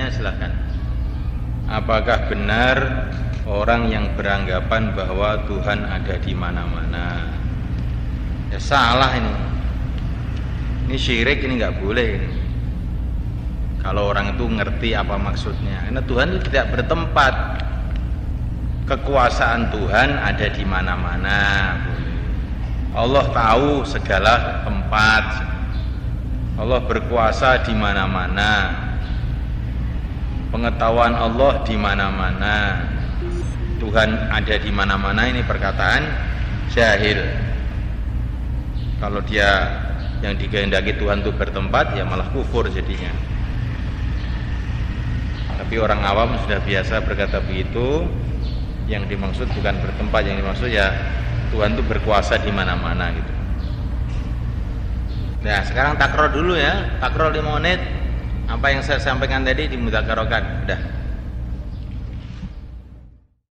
bertanya silahkan. Apakah benar orang yang beranggapan bahwa Tuhan ada di mana-mana? Ya salah ini. Ini syirik, ini nggak boleh ini. Kalau orang itu ngerti apa maksudnya. Karena Tuhan itu tidak bertempat. Kekuasaan Tuhan ada di mana-mana. Allah tahu segala tempat. Allah berkuasa di mana-mana. Pengetahuan Allah di mana-mana. Tuhan ada di mana-mana, ini perkataan jahil. Kalau dia yang dikehendaki Tuhan itu bertempat, ya malah kufur jadinya. Tapi orang awam sudah biasa berkata begitu. Yang dimaksud bukan bertempat, yang dimaksud ya Tuhan itu berkuasa di mana-mana gitu. Nah, sekarang takror dulu ya. Takror 5 menit. Apa yang saya sampaikan tadi dimudzakarahkan. Udah.